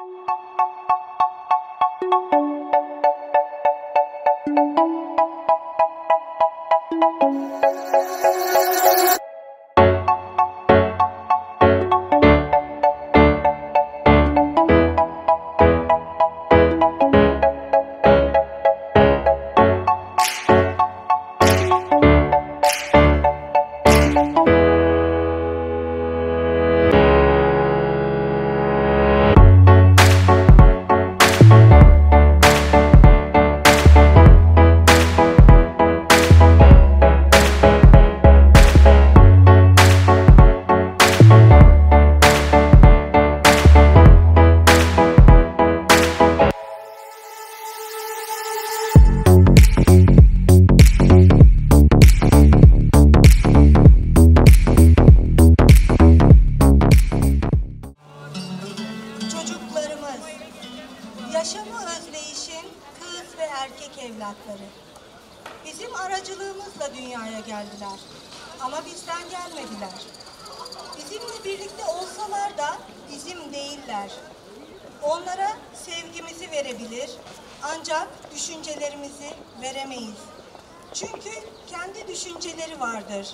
Yaşamı özleyişin kız ve erkek evlatları. Bizim aracılığımızla dünyaya geldiler. Ama bizden gelmediler. Bizimle birlikte olsalar da bizim değiller. Onlara sevgimizi verebilir, ancak düşüncelerimizi veremeyiz. Çünkü kendi düşünceleri vardır.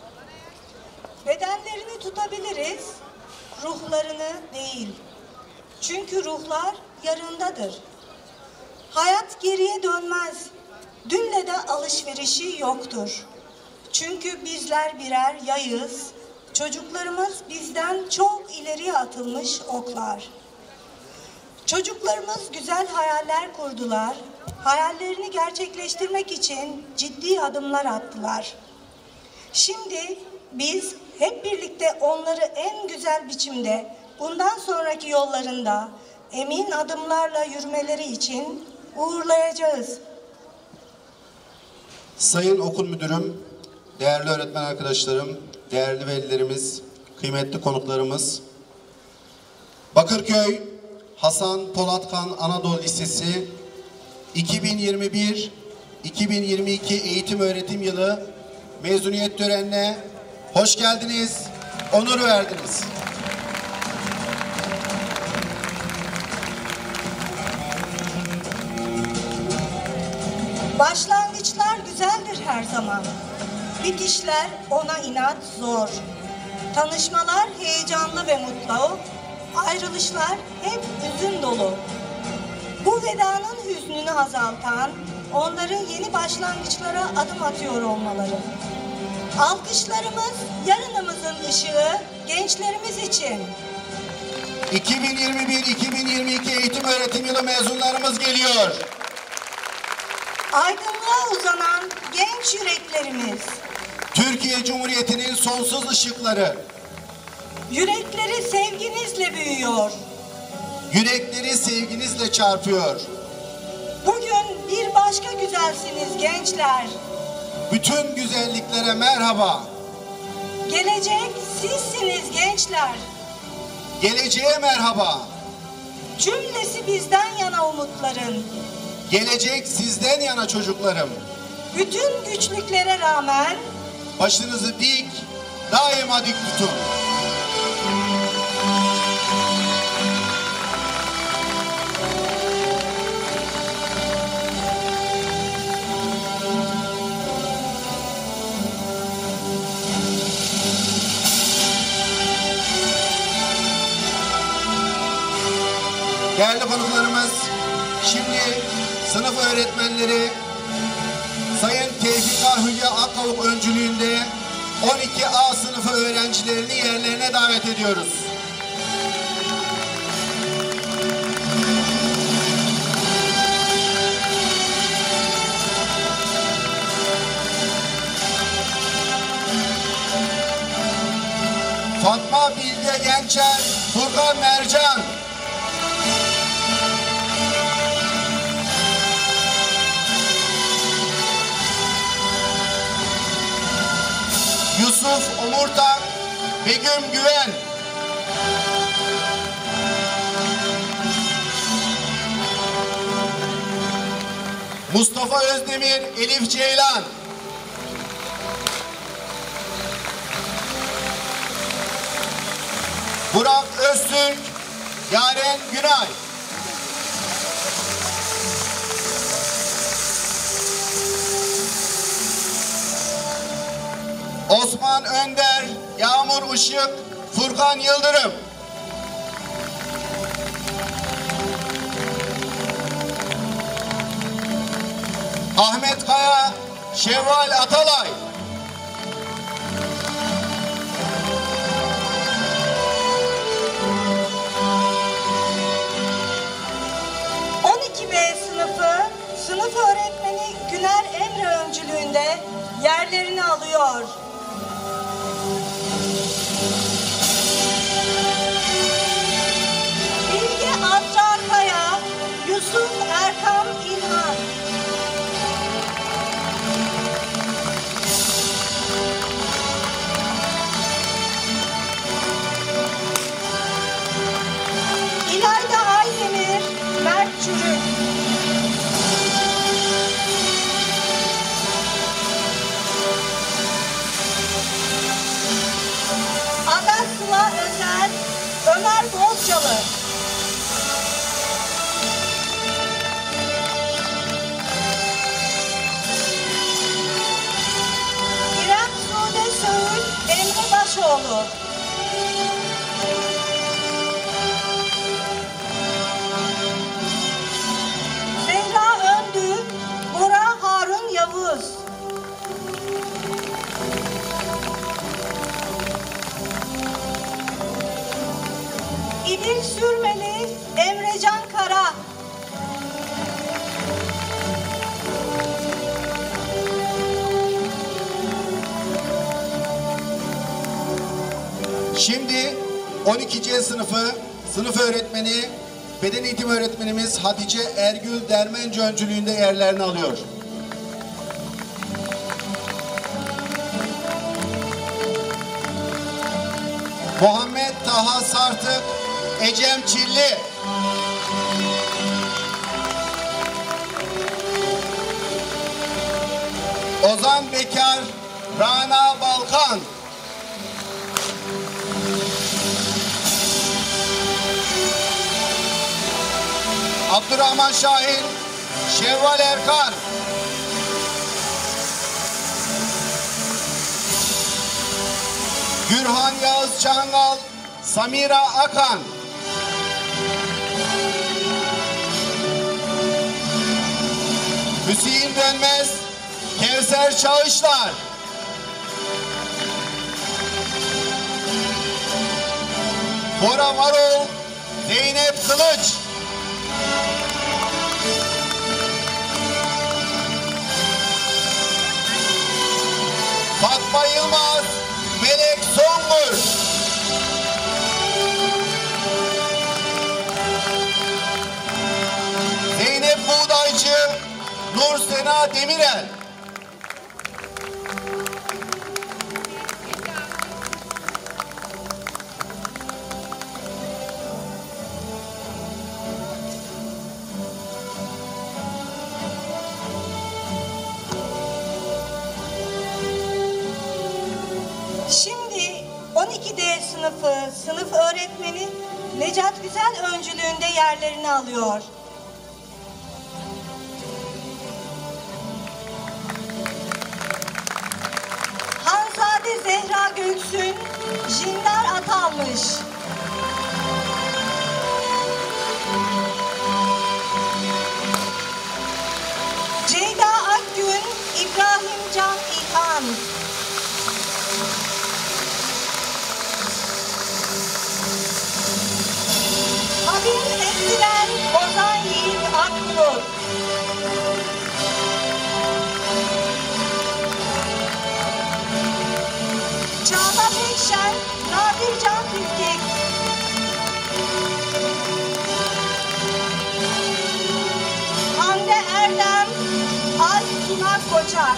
Bedenlerini tutabiliriz, ruhlarını değil. Çünkü ruhlar yarındadır. Hayat geriye dönmez. Dünle de alışverişi yoktur. Çünkü bizler birer yayız. Çocuklarımız bizden çok ileriye atılmış oklar. Çocuklarımız güzel hayaller kurdular. Hayallerini gerçekleştirmek için ciddi adımlar attılar. Şimdi biz hep birlikte onları en güzel biçimde bundan sonraki yollarında emin adımlarla yürümeleri için uğurlayacağız. Sayın Okul Müdürüm, değerli öğretmen arkadaşlarım, değerli velilerimiz, kıymetli konuklarımız, Bakırköy Hasan Polatkan Anadolu Lisesi 2021-2022 eğitim öğretim yılı mezuniyet törenine hoş geldiniz, onur verdiniz. Başlangıçlar güzeldir her zaman. Bitişler ona inat zor. Tanışmalar heyecanlı ve mutlu. Ayrılışlar hep hüzün dolu. Bu vedanın hüznünü azaltan, onların yeni başlangıçlara adım atıyor olmaları. Alkışlarımız yarınımızın ışığı gençlerimiz için. 2021-2022 eğitim öğretim yılı mezunlarımız geliyor. Aydınlığa uzanan genç yüreklerimiz. Türkiye Cumhuriyeti'nin sonsuz ışıkları. Yürekleri sevginizle büyüyor. Yürekleri sevginizle çarpıyor. Bugün bir başka güzelsiniz gençler. Bütün güzelliklere merhaba. Gelecek sizsiniz gençler. Geleceğe merhaba. Cümlesi bizden yana umutların. Gelecek sizden yana çocuklarım. Bütün güçlüklere rağmen başınızı dik, daima dik tutun. Değerli konuklarımız, şimdi sınıf öğretmenleri Sayın Tevfik Hülya Akkavuk öncülüğünde 12A sınıfı öğrencilerini yerlerine davet ediyoruz. Fatma Bilge Gençer, Furkan Mercan. Yusuf Omurtak, Begüm Güven. Mustafa Özdemir, Elif Ceylan. Burak Öztürk, Yaren Günay. Osman Önder, Yağmur Işık, Furkan Yıldırım. Ahmet Kaya, Şevval Atalay. B sınıfı, sınıf öğretmeni Güner Emre öncülüğünde yerlerini alıyor. Bilge Azra Kaya, Yusuf Erkam İlhan. İlayda Aydemir, Mert Çürük. Sıla Özel, Ömer Bozcalı. İrem Sude Söğüt, Emre Başoğlu. Zehra Öndü, Bora Harun Yavuz. İdil Sürmeli, Emrecan Kara. Şimdi 12C sınıfı sınıf öğretmeni, beden eğitimi öğretmenimiz Hatice Ergül Dermenci öncülüğünde yerlerini alıyor. Muhammed Taha Sartık, Ecem Çilli. Ozan Bekar, Rana Balkan. Abdurrahman Şahin, Şevval Erkan. Gürhan Yağız Çangal, Samira Akan. Hüseyin Dönmez, Kevser Çağışlar. Bora Varol, Zeynep Kılıç. Fatma Yılmaz, Melek Songur. Zeynep Buğdaycı, Nur Sena Demirel. Şimdi 12D sınıfı sınıf öğretmeni Necat Güzel öncülüğünde yerlerini alıyor. Hanzade Zehra Göksün, Jindar Atalmış. Ceyda Akgün, İbrahim Can İlhan. Habib Eksilen, Ozan Yiğit Akbulut. Çağla Pekşen, Nadir Can Tüfkek. Hande Erdem, Alp Tuna Koçak.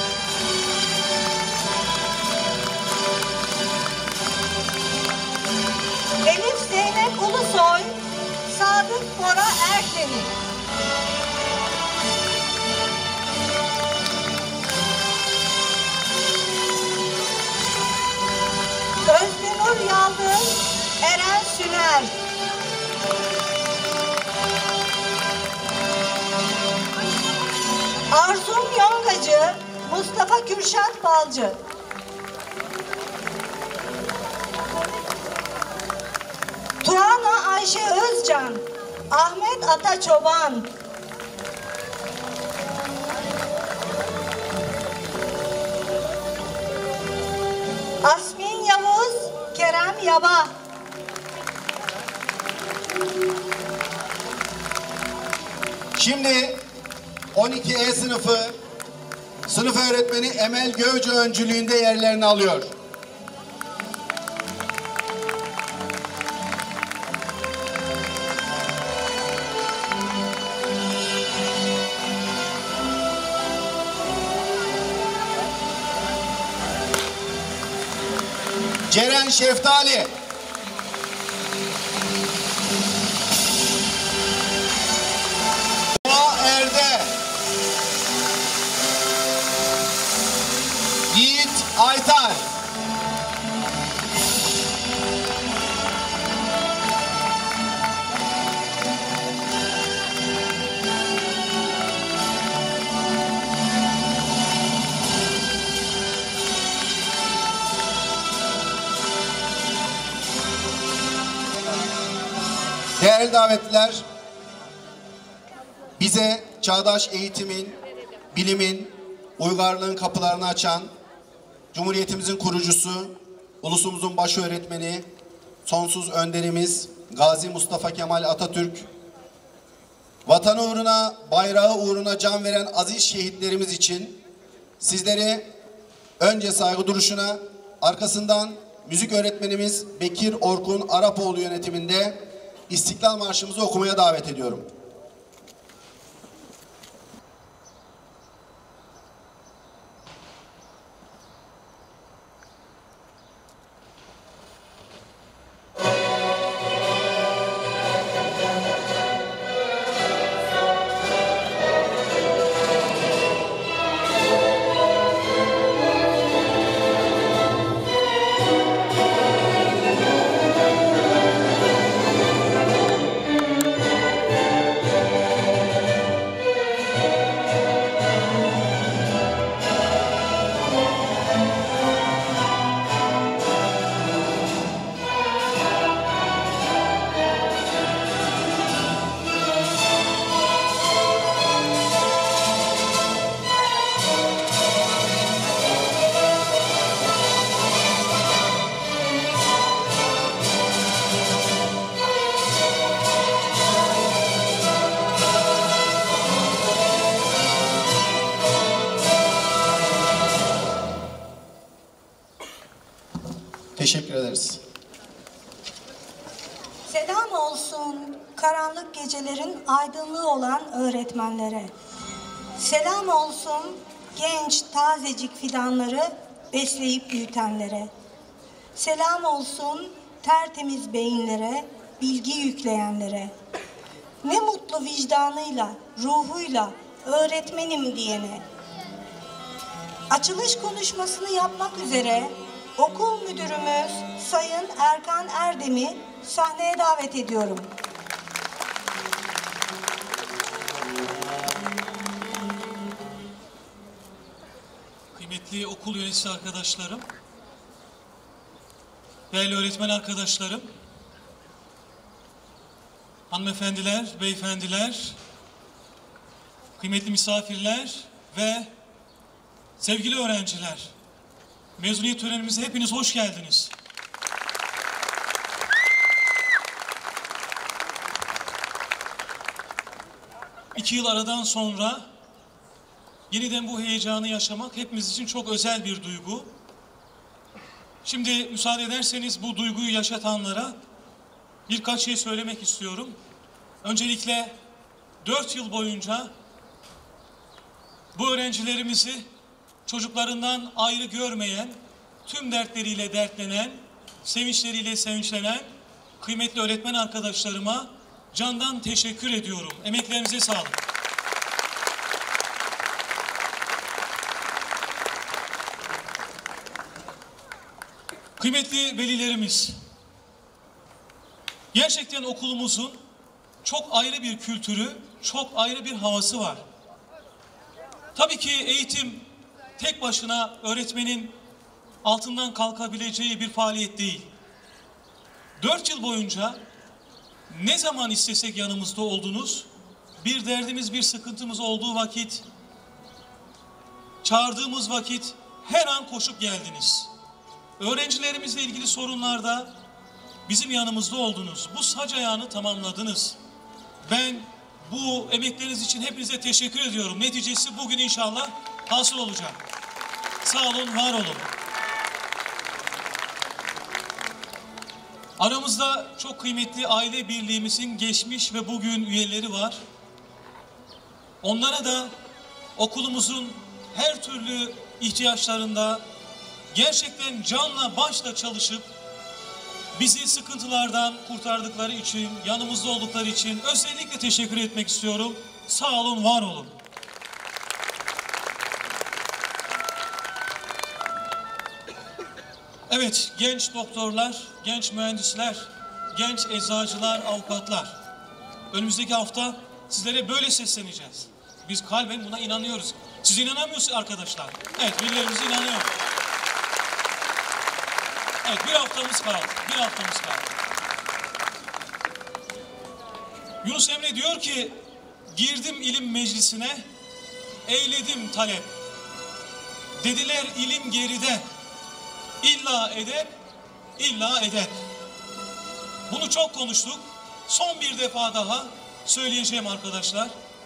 Elif Zeynep Ulusoy, Sadık Bora Ertemik. Özdenur Yaldır, Eren Süner. Arzum Yongacı, Mustafa Kürşat Balcı. Tuana Ayşe Özcan, Ahmet Ata Çoban. Asmin Yavuz, Kerem Yaba. Şimdi 12E sınıfı sınıf öğretmeni Emel Gövcü öncülüğünde yerlerini alıyor. Ceren Şeftali. Doğa Erde. Yiğit Aytar. Değerli davetliler, bize çağdaş eğitimin, bilimin, uygarlığın kapılarını açan, Cumhuriyetimizin kurucusu, ulusumuzun baş öğretmeni, sonsuz önderimiz Gazi Mustafa Kemal Atatürk, vatanı uğruna, bayrağı uğruna can veren aziz şehitlerimiz için sizleri önce saygı duruşuna, arkasından müzik öğretmenimiz Bekir Orkun Arapoğlu yönetiminde İstiklal Marşımızı okumaya davet ediyorum. Teşekkür ederiz. Selam olsun karanlık gecelerin aydınlığı olan öğretmenlere. Selam olsun genç tazecik fidanları besleyip büyütenlere. Selam olsun tertemiz beyinlere, bilgi yükleyenlere. Ne mutlu vicdanıyla, ruhuyla öğretmenim diyene. Açılış konuşmasını yapmak üzere okul müdürümüz Sayın Erkan Erdem'i sahneye davet ediyorum. Kıymetli okul yöneticisi arkadaşlarım, değerli öğretmen arkadaşlarım, hanımefendiler, beyefendiler, kıymetli misafirler ve sevgili öğrenciler, mezuniyet törenimize hepiniz hoş geldiniz. İki yıl aradan sonra yeniden bu heyecanı yaşamak hepimiz için çok özel bir duygu. Şimdi müsaade ederseniz bu duyguyu yaşatanlara birkaç şey söylemek istiyorum. Öncelikle 4 yıl boyunca bu öğrencilerimizi çocuklarından ayrı görmeyen, tüm dertleriyle dertlenen, sevinçleriyle sevinçlenen kıymetli öğretmen arkadaşlarıma candan teşekkür ediyorum. Emeklerinize sağlık. Kıymetli velilerimiz, gerçekten okulumuzun çok ayrı bir kültürü, çok ayrı bir havası var. Tabii ki eğitim tek başına öğretmenin altından kalkabileceği bir faaliyet değil. 4 yıl boyunca ne zaman istesek yanımızda oldunuz, bir derdimiz, bir sıkıntımız olduğu vakit, çağırdığımız vakit her an koşup geldiniz. Öğrencilerimizle ilgili sorunlarda bizim yanımızda oldunuz. Bu sac ayağını tamamladınız. Ben bu emekleriniz için hepinize teşekkür ediyorum. Neticesi bugün inşallah hasıl olacak. Sağ olun, var olun. Aramızda çok kıymetli aile birliğimizin geçmiş ve bugün üyeleri var. Onlara da okulumuzun her türlü ihtiyaçlarında gerçekten canla başla çalışıp bizi sıkıntılardan kurtardıkları için, yanımızda oldukları için özellikle teşekkür etmek istiyorum. Sağ olun, var olun. Evet, genç doktorlar, genç mühendisler, genç eczacılar, avukatlar. Önümüzdeki hafta sizlere böyle sesleneceğiz. Biz kalben buna inanıyoruz. Siz inanamıyorsunuz arkadaşlar. Evet, birilerimiz inanıyor. Evet, bir haftamız kaldı. Bir haftamız kaldı. Yunus Emre diyor ki, girdim ilim meclisine, eyledim talep. Dediler ilim geride, illa edep, illa edep. Bunu çok konuştuk. Son bir defa daha söyleyeceğim arkadaşlar.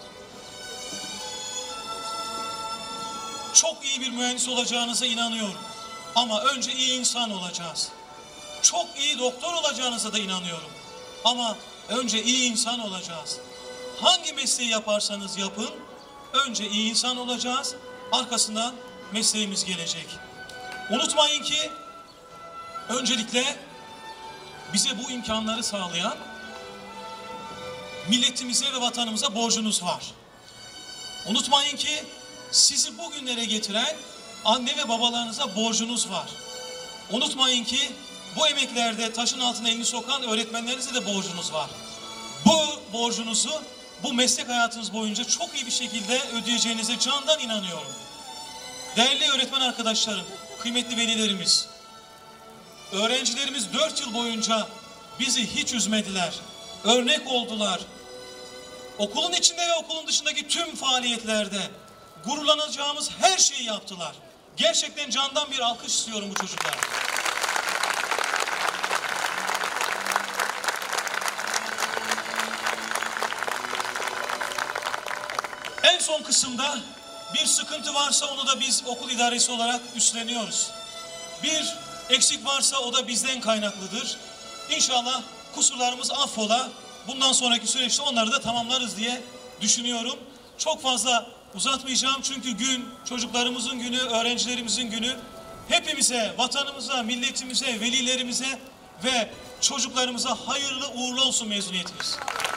Çok iyi bir mühendis olacağınıza inanıyorum. Ama önce iyi insan olacağız. Çok iyi doktor olacağınıza da inanıyorum. Ama önce iyi insan olacağız. Hangi mesleği yaparsanız yapın, önce iyi insan olacağız. Arkasından mesleğimiz gelecek. Unutmayın ki öncelikle bize bu imkanları sağlayan milletimize ve vatanımıza borcunuz var. Unutmayın ki sizi bugünlere getiren anne ve babalarınıza borcunuz var. Unutmayın ki bu emeklerde taşın altına elini sokan öğretmenlerinize de borcunuz var. Bu borcunuzu bu meslek hayatınız boyunca çok iyi bir şekilde ödeyeceğinize candan inanıyorum. Değerli öğretmen arkadaşlarım, kıymetli velilerimiz, öğrencilerimiz 4 yıl boyunca bizi hiç üzmediler, örnek oldular. Okulun içinde ve okulun dışındaki tüm faaliyetlerde gururlanacağımız her şeyi yaptılar. Gerçekten candan bir alkış istiyorum bu çocuklara. En son kısımda bir sıkıntı varsa onu da biz okul idaresi olarak üstleniyoruz. Bir eksik varsa o da bizden kaynaklıdır. İnşallah kusurlarımız affola. Bundan sonraki süreçte onları da tamamlarız diye düşünüyorum. Çok fazla uzatmayacağım çünkü gün çocuklarımızın günü, öğrencilerimizin günü. Hepimize, vatanımıza, milletimize, velilerimize ve çocuklarımıza hayırlı uğurlu olsun mezuniyetimiz.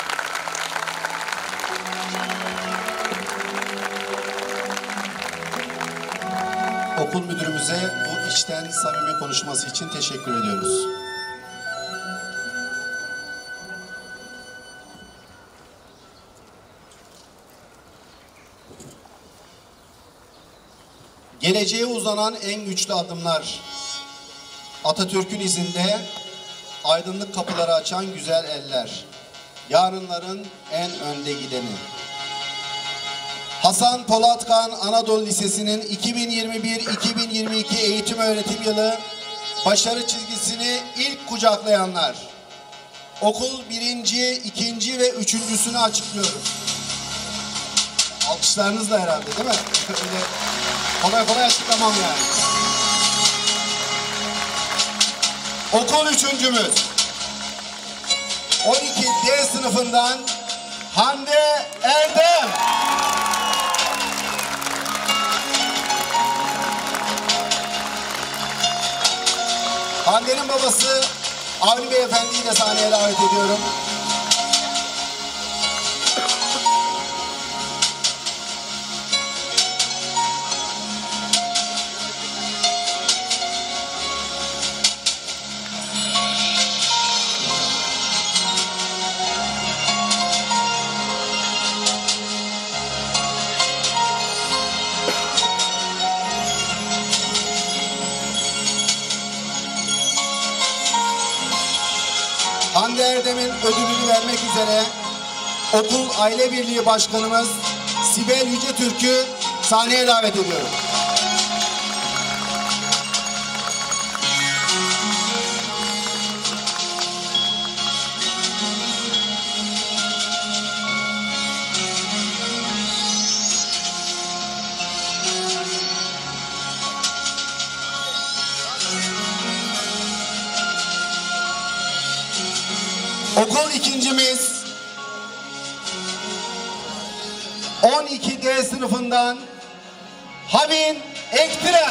Okul müdürümüze bu içten samimi konuşması için teşekkür ediyoruz. Geleceğe uzanan en güçlü adımlar. Atatürk'ün izinde aydınlık kapıları açan güzel eller. Yarınların en önde gideni. Hasan Polatkan Anadolu Lisesi'nin 2021-2022 eğitim öğretim yılı başarı çizgisini ilk kucaklayanlar. Okul 1. 2. ve 3.'sünü açıklıyoruz. Alkışlarınızla herhalde değil mi? Öyle kolay kolay açıklamam yani. Okul 3.'ümüz 12D sınıfından Hande Erdem. Hande'nin babası Avni Beyefendi'yi de sahneye davet ediyorum. Erdem'in ödülünü vermek üzere Okul Aile Birliği Başkanımız Sibel Yücetürk'ü sahneye davet ediyorum. Okul ikincimiz 12D sınıfından Havin Ektiren.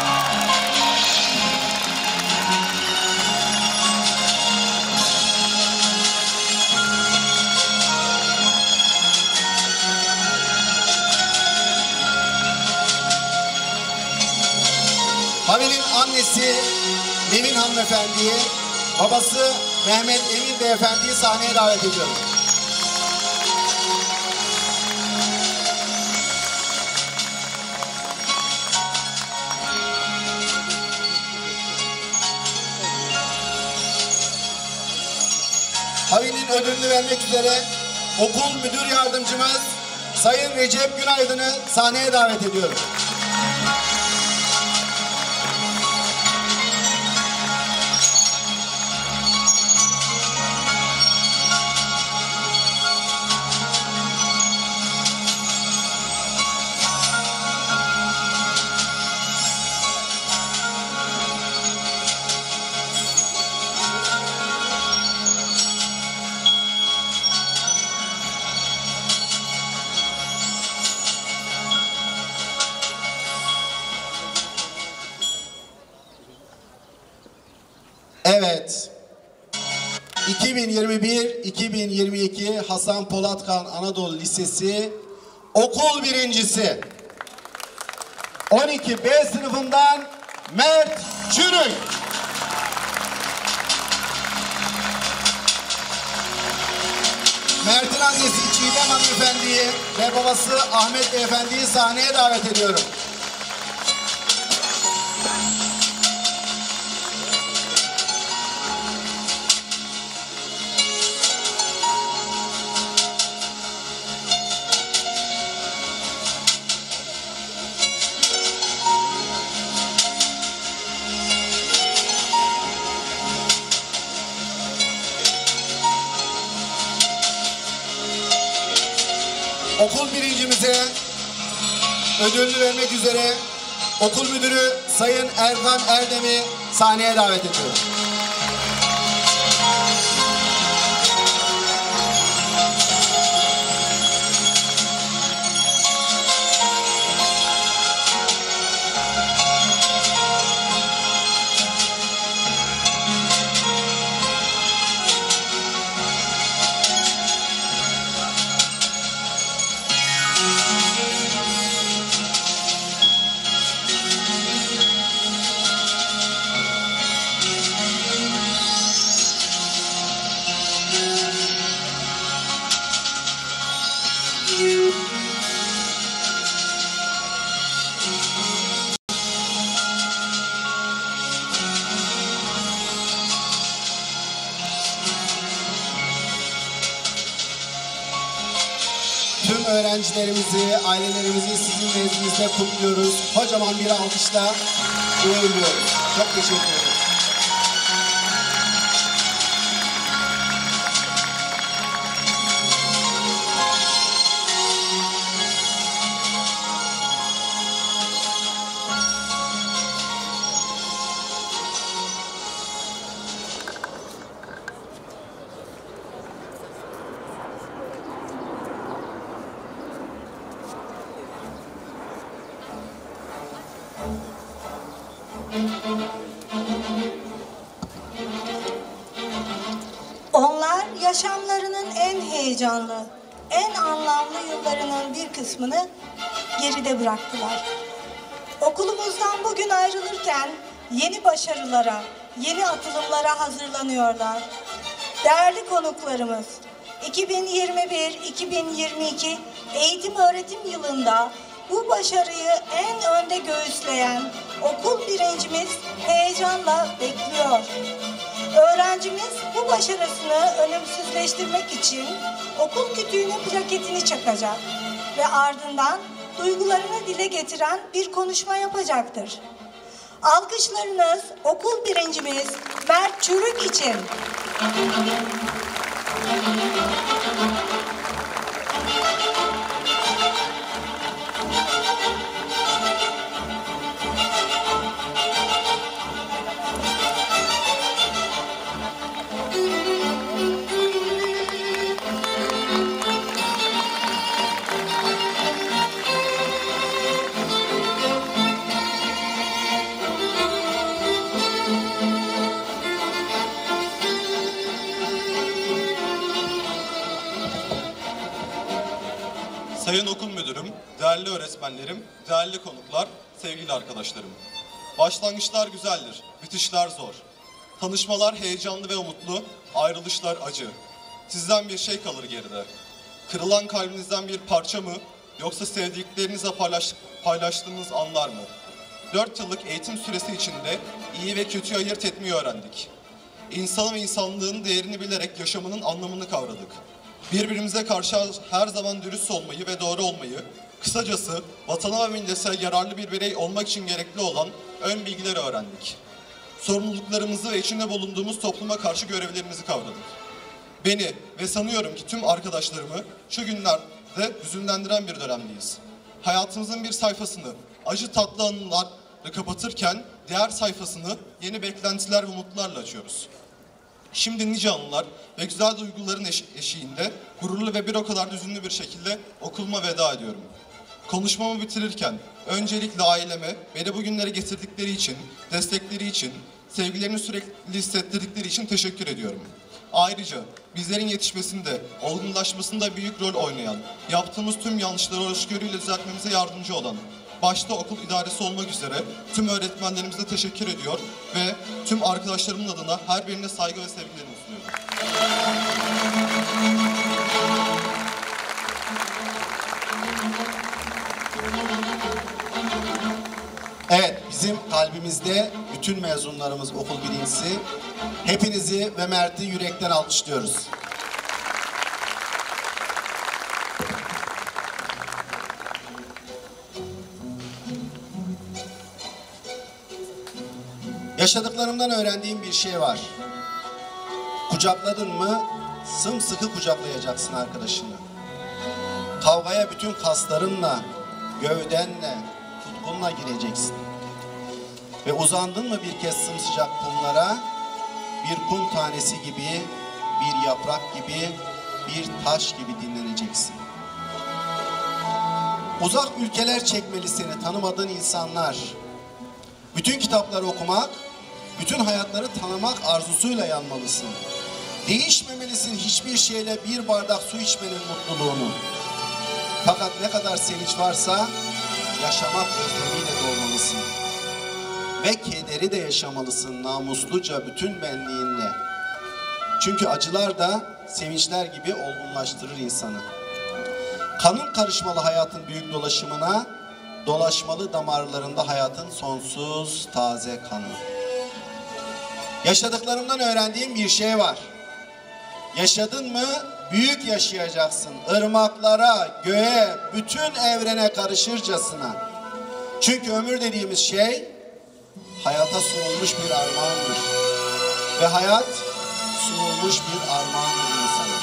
Havin'in annesi Nevin hanımefendiyi, babası Mehmet Emin beyefendiyi sahneye davet ediyorum. Havin'in ödülünü vermek üzere okul müdür yardımcımız Sayın Recep Günaydın'ı sahneye davet ediyorum. Evet, 2021-2022 Hasan Polatkan Anadolu Lisesi okul birincisi 12B sınıfından Mert Çürük. Mert'in annesi Çiğdem hanımefendiyi ve babası Ahmet beyefendiyi sahneye davet ediyorum. Okul birincimize ödülünü vermek üzere okul müdürü Sayın Erkan Erdem'i sahneye davet ediyorum. Tüm öğrencilerimizi, ailelerimizi sizin nezdinizde kutluyoruz. Kocaman bir alkışla uğurluyoruz. Çok teşekkür ederim. Onlar yaşamlarının en heyecanlı, en anlamlı yıllarının bir kısmını geride bıraktılar. Okulumuzdan bugün ayrılırken yeni başarılara, yeni atılımlara hazırlanıyorlar. Değerli konuklarımız, 2021-2022 eğitim öğretim yılında bu başarıyı en önde göğüsleyen okul birincimiz heyecanla bekliyor. Öğrencimiz bu başarısını ölümsüzleştirmek için okul kütüğüne plaketini çakacak ve ardından duygularını dile getiren bir konuşma yapacaktır. Alkışlarınız okul birincimiz Mert Çürük için. Sayın Okul Müdürüm, değerli öğretmenlerim, değerli konuklar, sevgili arkadaşlarım. Başlangıçlar güzeldir, bitişler zor. Tanışmalar heyecanlı ve umutlu, ayrılışlar acı. Sizden bir şey kalır geride. Kırılan kalbinizden bir parça mı, yoksa sevdiklerinizle paylaştığınız anlar mı? 4 yıllık eğitim süresi içinde iyi ve kötüyü ayırt etmeyi öğrendik. İnsanın ve insanlığın değerini bilerek yaşamının anlamını kavradık. Birbirimize karşı her zaman dürüst olmayı ve doğru olmayı, kısacası vatana ve millete yararlı bir birey olmak için gerekli olan ön bilgileri öğrendik. Sorumluluklarımızı ve içinde bulunduğumuz topluma karşı görevlerimizi kavradık. Beni ve sanıyorum ki tüm arkadaşlarımı şu günlerde hüzünlendiren bir dönemdeyiz. Hayatımızın bir sayfasını acı tatlı anılarla kapatırken diğer sayfasını yeni beklentiler ve umutlarla açıyoruz. Şimdi nice anılar ve güzel duyguların eşiğinde gururlu ve bir o kadar hüzünlü bir şekilde okuluma veda ediyorum. Konuşmamı bitirirken öncelikle aileme beni bugünlere getirdikleri için, destekleri için, sevgilerini sürekli hissettirdikleri için teşekkür ediyorum. Ayrıca bizlerin yetişmesinde, olgunlaşmasında büyük rol oynayan, yaptığımız tüm yanlışları hoşgörüyle düzeltmemize yardımcı olan, başta okul idaresi olmak üzere tüm öğretmenlerimize teşekkür ediyor ve tüm arkadaşlarımın adına her birine saygı ve sevgilerimi sunuyorum. Evet, bizim kalbimizde bütün mezunlarımız okul birincisi. Hepinizi ve Mert'i yürekten alkışlıyoruz. Yaşadıklarımdan öğrendiğim bir şey var. Kucakladın mı sımsıkı kucaklayacaksın arkadaşını. Kavgaya bütün kaslarınla, gövdenle, tutkunla gireceksin. Ve uzandın mı bir kez sımsıcak kumlara, bir kum tanesi gibi, bir yaprak gibi, bir taş gibi dinleneceksin. Uzak ülkeler çekmeli seni, tanımadığın insanlar. Bütün kitapları okumak, bütün hayatları tanımak arzusuyla yanmalısın. Değişmemelisin hiçbir şeyle bir bardak su içmenin mutluluğunu. Fakat ne kadar sevinç varsa yaşamak özlemiyle dolmalısın. Ve kederi de yaşamalısın namusluca bütün benliğinle. Çünkü acılar da sevinçler gibi olgunlaştırır insanı. Kanın karışmalı hayatın büyük dolaşımına, dolaşmalı damarlarında hayatın sonsuz taze kanı. Yaşadıklarımdan öğrendiğim bir şey var. Yaşadın mı büyük yaşayacaksın. Irmaklara, göğe, bütün evrene karışırcasına. Çünkü ömür dediğimiz şey hayata sunulmuş bir armağandır. Ve hayat sunulmuş bir armağandır insana.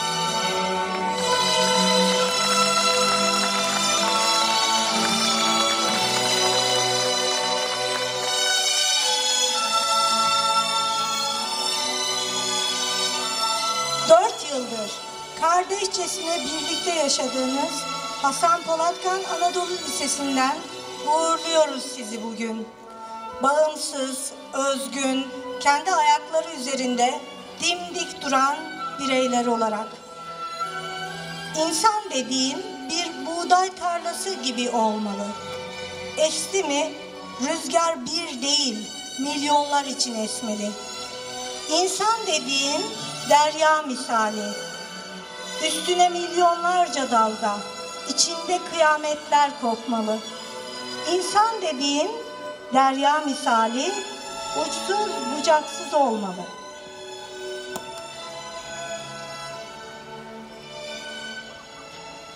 Kardeşçesine birlikte yaşadığınız Hasan Polatkan Anadolu Lisesi'nden uğurluyoruz sizi bugün. Bağımsız, özgün, kendi ayakları üzerinde dimdik duran bireyler olarak. İnsan dediğin bir buğday tarlası gibi olmalı. Esti mi rüzgar bir değil, milyonlar için esmeli. İnsan dediğin derya misali. Üstüne milyonlarca dalga, içinde kıyametler kopmalı. İnsan dediğin derya misali, uçsuz bucaksız olmalı.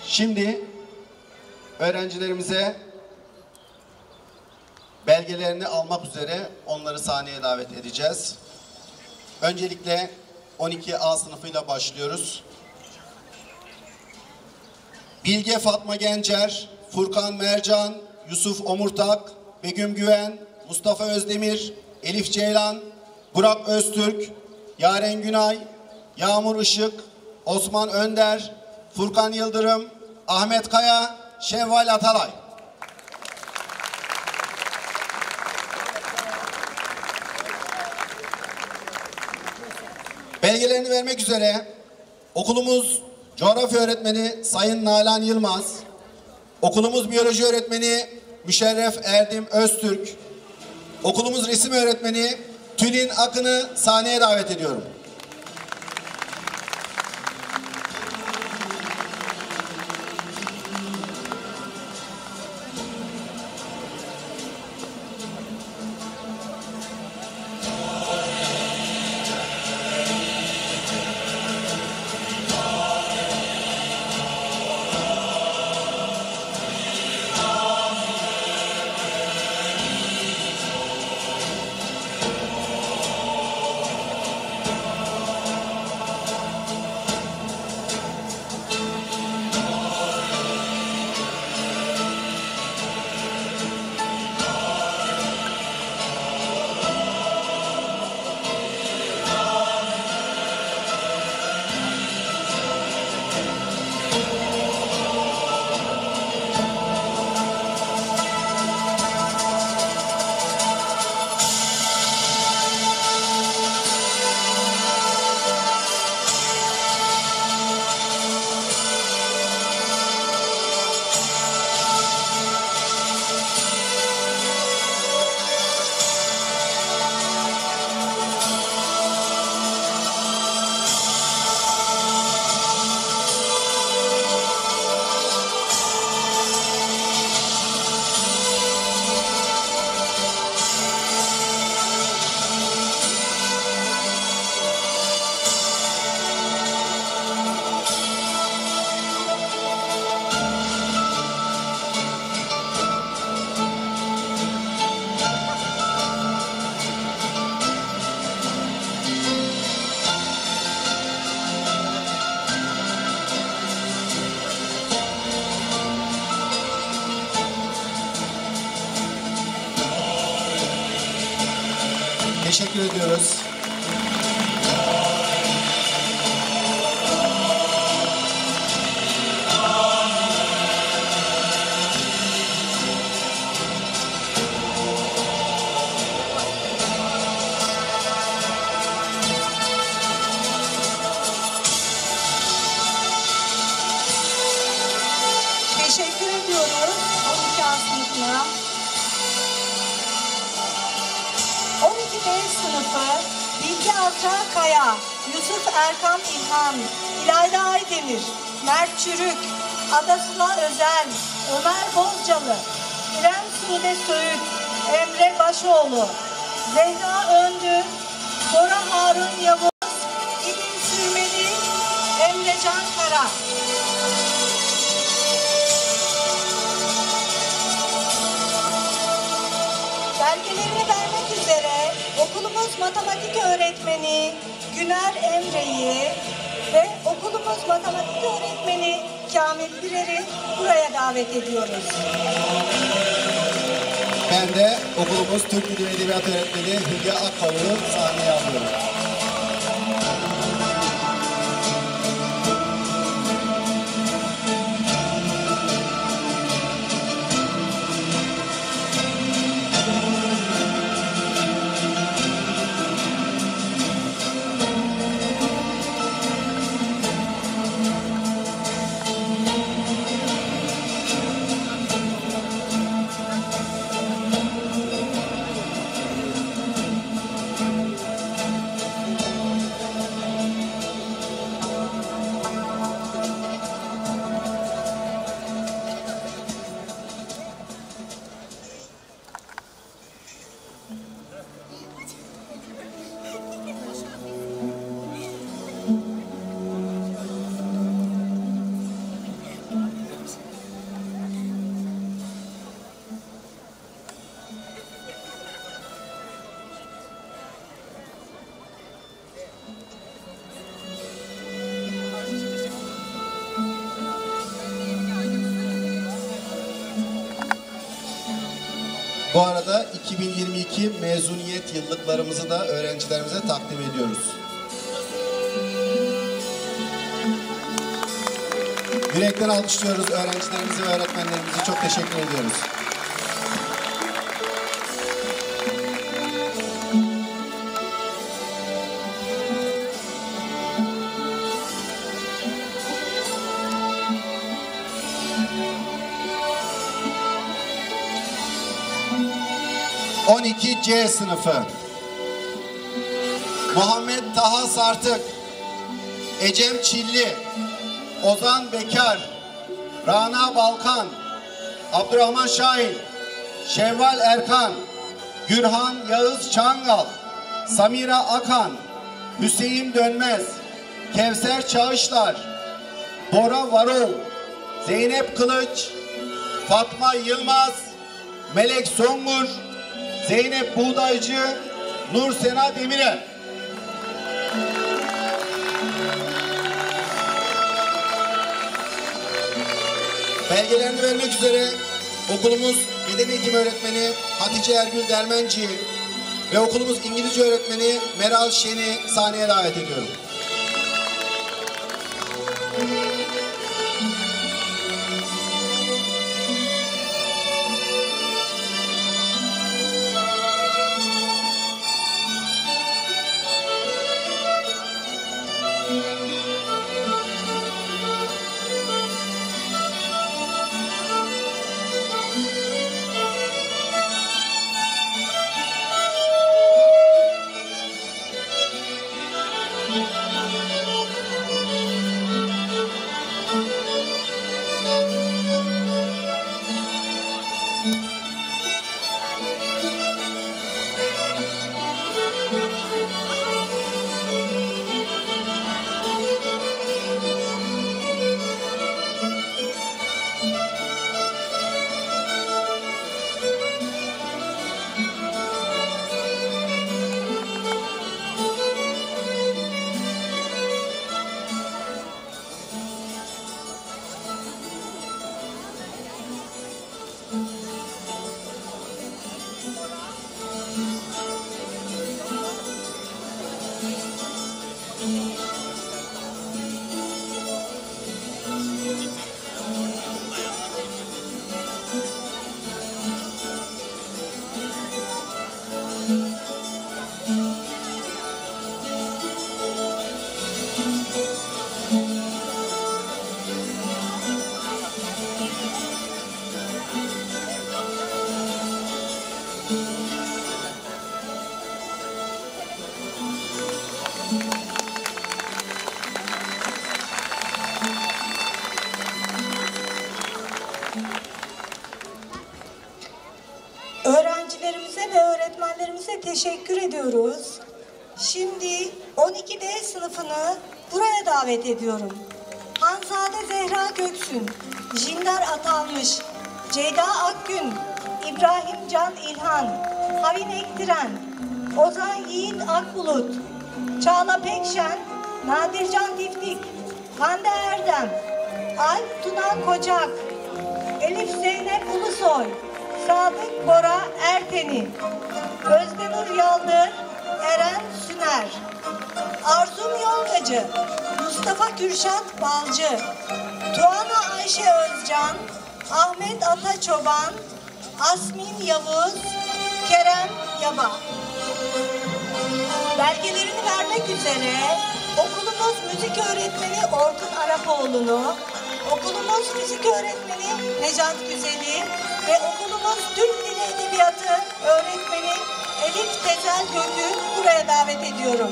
Şimdi öğrencilerimize belgelerini almak üzere onları sahneye davet edeceğiz. Öncelikle 12A sınıfıyla başlıyoruz. Bilge Fatma Gencer, Furkan Mercan, Yusuf Omurtak, Begüm Güven, Mustafa Özdemir, Elif Ceylan, Burak Öztürk, Yaren Günay, Yağmur Işık, Osman Önder, Furkan Yıldırım, Ahmet Kaya, Şevval Atalay. Belgelerini vermek üzere okulumuz coğrafya öğretmeni Sayın Nalan Yılmaz, okulumuz biyoloji öğretmeni Müşerref Erdim Öztürk, okulumuz resim öğretmeni Tülin Akın'ı sahneye davet ediyorum. Teşekkür ediyoruz. Teşekkür ediyoruz 12A sınıfına. 12B sınıfı Bilge Atra Kaya, Yusuf Erkan İlhan, İlayda Aydemir, Mert Çürük, Ada Sıla Özel, Ömer Bozcalı, İrem Sude Söğüt, Emre Başoğlu, Zehra Öndü, Bora Harun Yavuz, İdil Sürmeli, Emre Can Kara. Belgelerini vermek üzere okulumuz matematik öğretmeni Güner Emre'yi ve okulumuz matematik öğretmeni Kamil Birer'i buraya davet ediyoruz. Ben de okulumuz Türk Dili ve Edebiyat öğretmeni Hülya Akkalı'yı sahneye alıyorum. Bu arada 2022 mezuniyet yıllıklarımızı da öğrencilerimize takdim ediyoruz. Yürekten alkışlıyoruz öğrencilerimizi ve öğretmenlerimizi. Çok teşekkür ediyoruz. C sınıfı Muhammed Taha Sartık, Ecem Çilli, Ozan Bekar, Rana Balkan, Abdurrahman Şahin, Şevval Erkan, Gürhan Yağız Çangal, Samira Akan, Hüseyin Dönmez, Kevser Çağışlar, Bora Varol, Zeynep Kılıç, Fatma Yılmaz, Melek Songur, Zeynep Buğdaycı, Nur Sena Demirel. Belgelerini vermek üzere okulumuz beden eğitimi öğretmeni Hatice Ergül Dermenci ve okulumuz İngilizce öğretmeni Meral Şen'i sahneye davet ediyorum. Öğrencilerimize ve öğretmenlerimize teşekkür ediyoruz. Şimdi 12D sınıfını buraya davet ediyorum. Hanzade Zehra Göksün, Jindar Atalmış, Ceyda Akgün, İbrahim Can İlhan, Havin Ektiren, Ozan Yiğit Akbulut, Çağla Pekşen, Nadircan Tiftik, Hande Erdem, Alp Tuna Kocak, Elif Zeynep Ulusoy, Sadık Bora Erteni, Özdenur Yaldır, Eren Süner, Arzum Yolgacı, Mustafa Kürşat Balcı, Tuana Ayşe Özcan, Ahmet Ata Çoban, Asmin Yavuz, Kerem Yaba. Belgelerini vermek üzere okulumuz müzik öğretmeni Orkun Arapoğlu'nu, okulumuz müzik öğretmeni Necat Güzel'i ve okulumuz Türk Dili Edebiyatı öğretmeni Elif Tezel Gök'ü buraya davet ediyorum.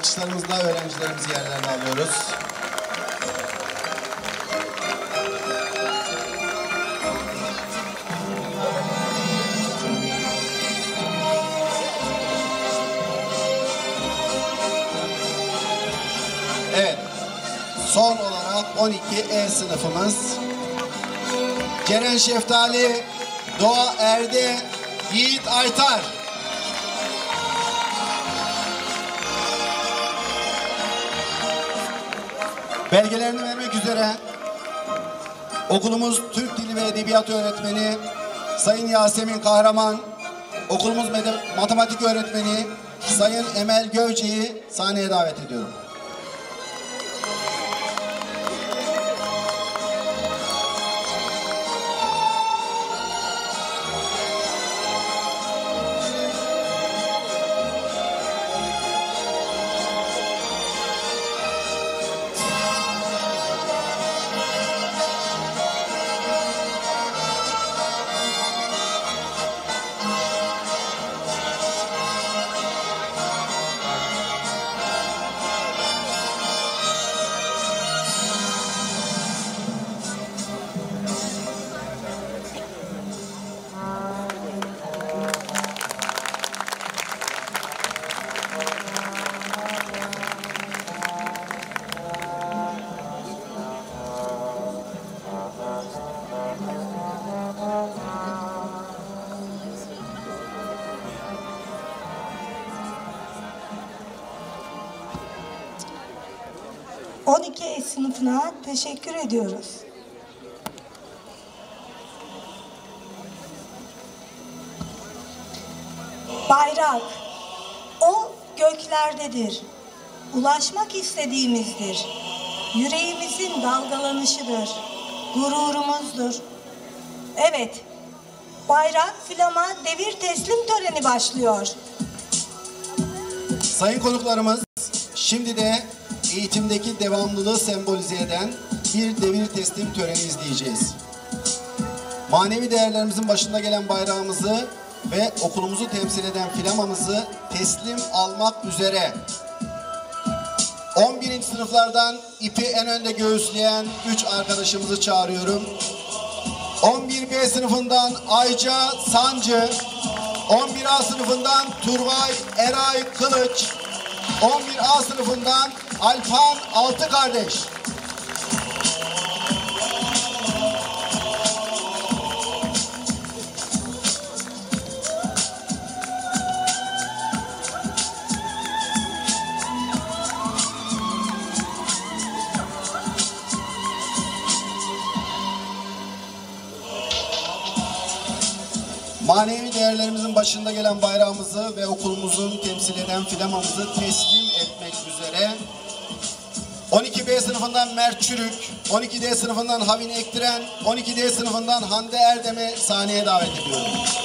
Alkışlarımızla öğrencilerimizi yerlerine alıyoruz. Evet. Son olarak 12E sınıfımız. Ceren Şeftali, Doğa Erde, Yiğit Aytar. Belgelerini vermek üzere okulumuz Türk Dili ve Edebiyatı öğretmeni Sayın Yasemin Kahraman, okulumuz matematik öğretmeni Sayın Emel Gövce'yi sahneye davet ediyorum. Sınıfına teşekkür ediyoruz. Bayrak, o göklerdedir. Ulaşmak istediğimizdir. Yüreğimizin dalgalanışıdır. Gururumuzdur. Evet, bayrak, flama, devir teslim töreni başlıyor. Sayın konuklarımız, şimdi de eğitimdeki devamlılığı sembolize eden bir devir teslim töreni izleyeceğiz. Manevi değerlerimizin başında gelen bayrağımızı ve okulumuzu temsil eden flamamızı teslim almak üzere 11. sınıflardan ipi en önde göğüsleyen 3 arkadaşımızı çağırıyorum. 11B sınıfından Ayca Sancı, 11A sınıfından Turgay Eray Kılıç, 11A sınıfından Alpan Altıkardeş. Manevi değerlerimizin başında gelen bayrağımızı ve okulumuzun temsil eden flamamızı teslim etmek üzere 12B sınıfından Mert Çürük, 12D sınıfından Havin Ektiren, 12D sınıfından Hande Erdem'i sahneye davet ediyorum.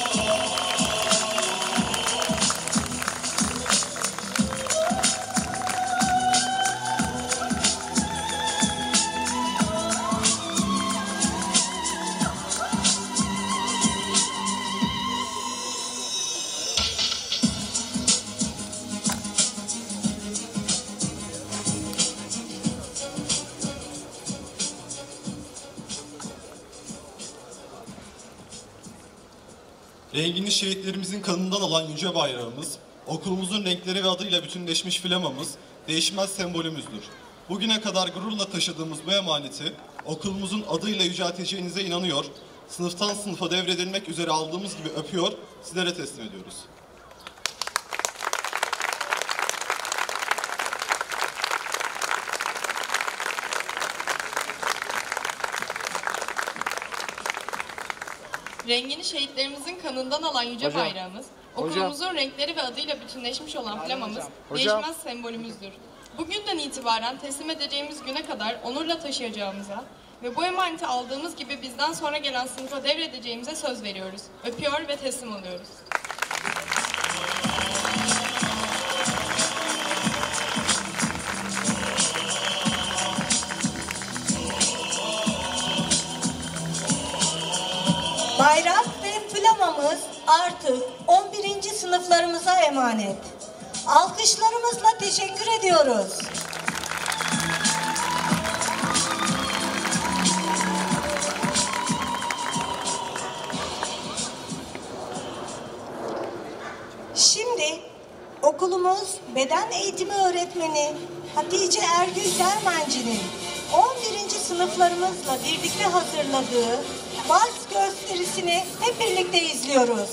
Rengini şehitlerimizin kanından alan yüce bayrağımız, okulumuzun renkleri ve adıyla bütünleşmiş flamamız, değişmez sembolümüzdür. Bugüne kadar gururla taşıdığımız bu emaneti, okulumuzun adıyla yücelteceğinize inanıyor, sınıftan sınıfa devredilmek üzere aldığımız gibi öpüyor, sizlere teslim ediyoruz. Rengini şehitlerimizin kanından alan yüce bayrağımız, okulumuzun renkleri ve adıyla bütünleşmiş olan flamamız, değişmez sembolümüzdür. Bugünden itibaren teslim edeceğimiz güne kadar onurla taşıyacağımıza ve bu emaneti aldığımız gibi bizden sonra gelen sınıfa devredeceğimize söz veriyoruz. Öpüyor ve teslim alıyoruz. Bayrak ve flamamız artık 11. sınıflarımıza emanet. Alkışlarımızla teşekkür ediyoruz. Şimdi okulumuz beden eğitimi öğretmeni Hatice Ergül Dermenci'nin 11. sınıflarımızla birlikte hazırladığı vals gösterisini hep birlikte izliyoruz.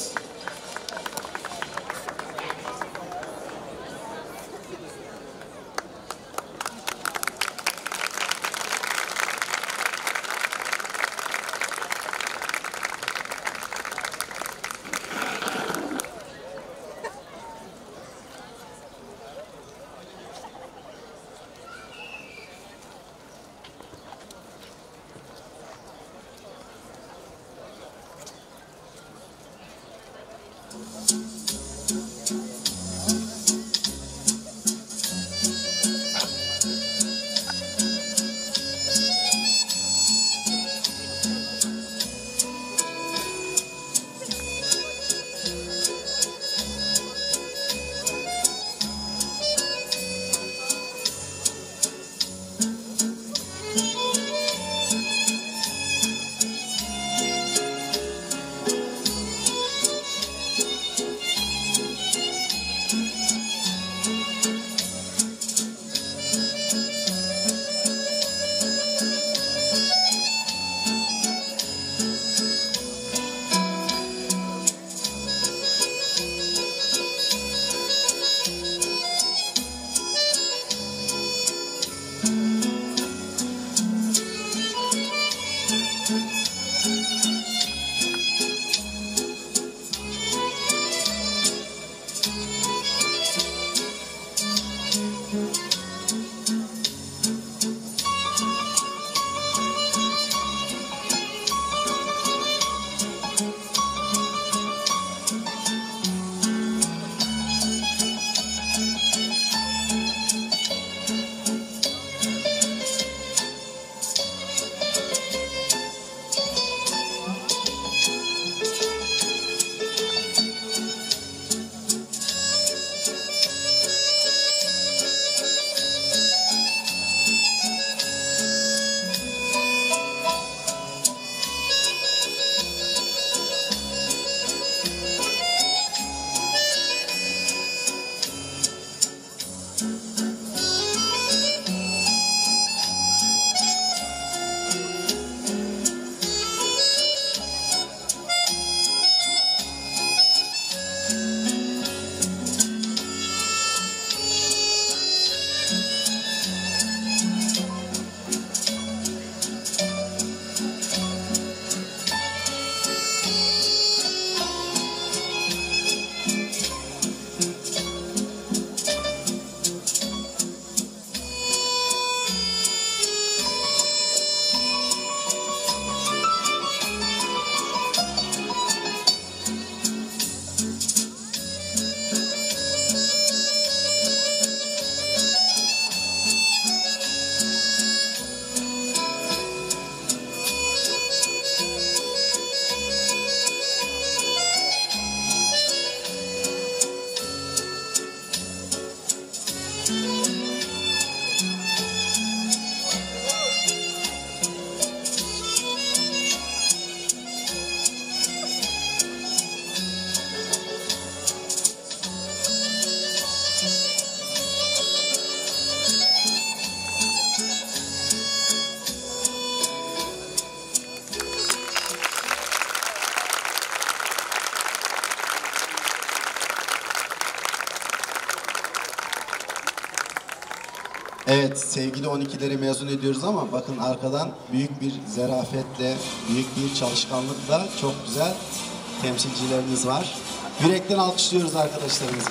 Evet, sevgili 12'leri mezun ediyoruz ama bakın arkadan büyük bir zarafetle, büyük bir çalışkanlıkla çok güzel temsilcilerimiz var. Yürekten alkışlıyoruz arkadaşlarımızı.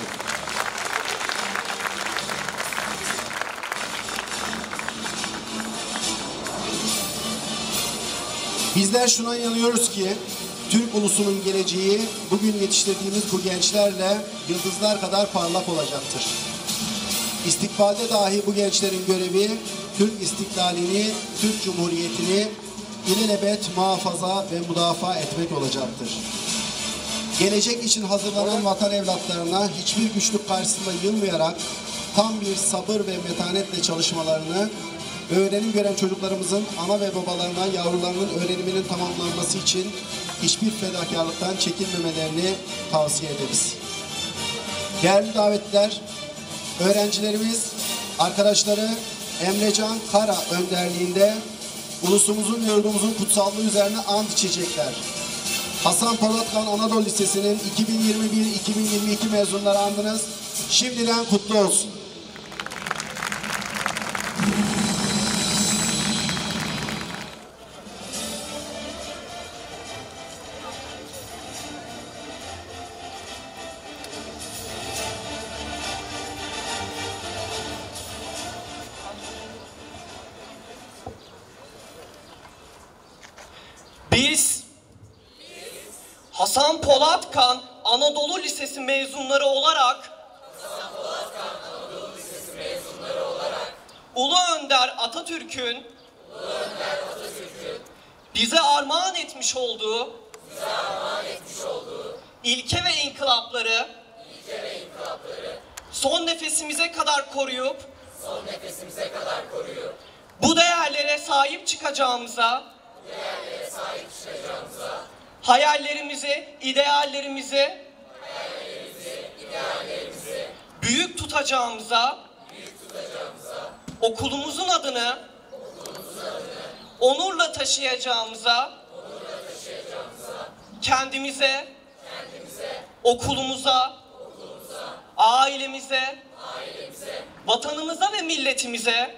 Bizler şuna inanıyoruz ki Türk ulusunun geleceği bugün yetiştirdiğimiz bu gençlerle yıldızlar kadar parlak olacaktır. İstikbalde dahi bu gençlerin görevi Türk istiklalini, Türk Cumhuriyeti'ni ilelebet muhafaza ve müdafaa etmek olacaktır. gelecek için hazırlanan vatan evlatlarına hiçbir güçlük karşısında yılmayarak tam bir sabır ve metanetle çalışmalarını, öğrenim gören çocuklarımızın ana ve babalarına yavrularının öğreniminin tamamlanması için hiçbir fedakarlıktan çekinmemelerini tavsiye ederiz. Değerli davetliler, öğrencilerimiz, arkadaşları Emrecan Kara önderliğinde ulusumuzun ve yurdumuzun kutsallığı üzerine ant içecekler. Hasan Polatkan Anadolu Lisesi'nin 2021-2022 mezunları andınız. Şimdiden kutlu olsun. Biz Hasan Polatkan Anadolu Lisesi mezunları olarak Ulu Önder Atatürk'ün bize armağan etmiş olduğu ilke ve inkılapları son nefesimize kadar koruyup bu değerlere sahip çıkacağımıza, hayallerimizi, ideallerimizi büyük tutacağımıza, okulumuzun adını onurla taşıyacağımıza, kendimize, okulumuza, ailemize, vatanımıza ve milletimize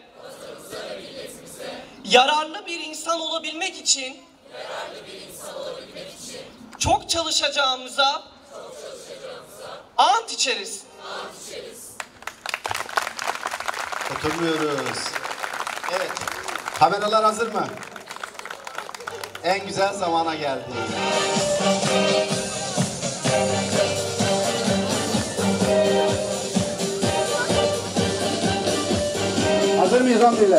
yararlı bir insan olabilmek için çok çalışacağımıza ant içeriz. Oturmuyoruz. Evet. Kameralar hazır mı? En güzel zamana geldi. Hazır mıyız hamdiler?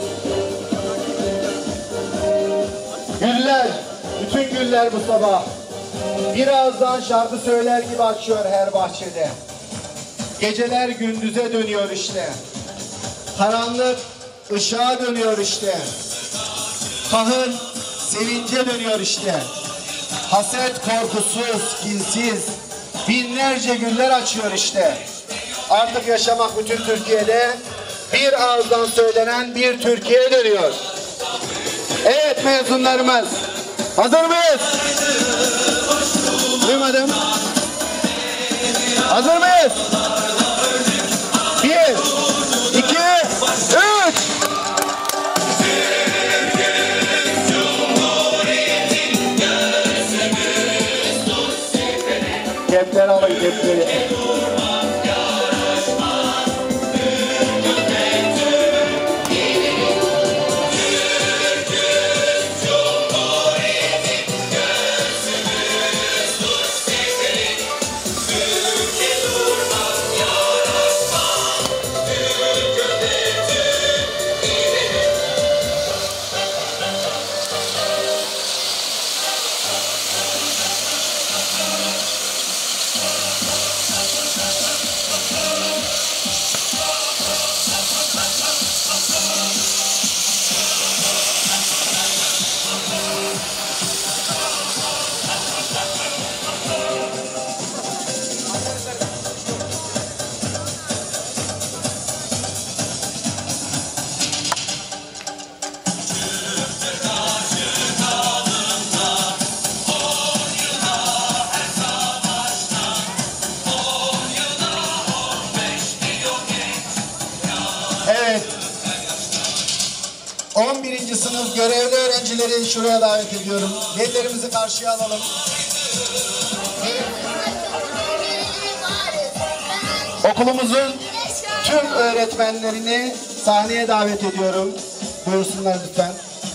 Güller, bütün güller bu sabah birazdan şarkı söyler gibi açıyor her bahçede. Geceler gündüze dönüyor işte. Karanlık ışığa dönüyor işte. Kahır sevince dönüyor işte. Haset korkusuz, kinsiz binlerce güller açıyor işte. Artık yaşamak bütün Türkiye'de bir ağızdan söylenen bir Türkiye dönüyor. Evet mezunlarımız, hazır mıyız? Duymadım. Hazır mıyız? 1, 2, 3. Kepleri alın, kepleri. Evet. 11. sınıf görevli öğrencileri şuraya davet ediyorum. Velilerimizi karşıya alalım. Okulumuzun tüm öğretmenlerini sahneye davet ediyorum. Buyursunlar lütfen.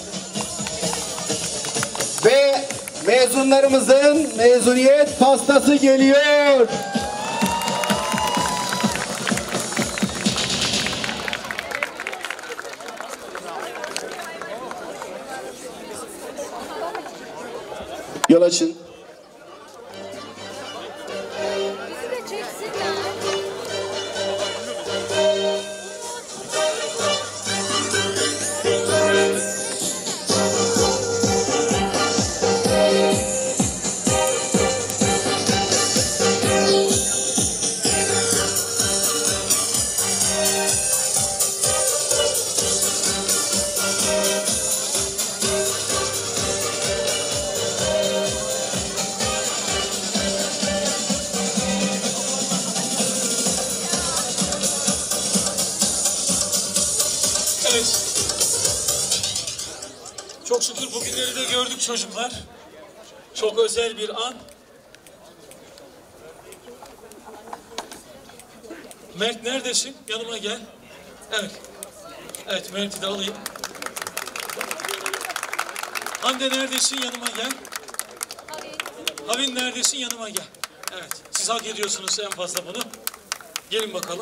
Ve mezunlarımızın mezuniyet pastası geliyor. Yol açın. Evet. Çok şükür bugünleri de gördük çocuklar. Çok özel bir an. Mert neredesin? Yanıma gel. Evet. Evet, Mert'i de alayım. Hande neredesin? Yanıma gel. Havin neredesin? Yanıma gel. Evet. Siz hak ediyorsunuz en fazla bunu. Gelin bakalım.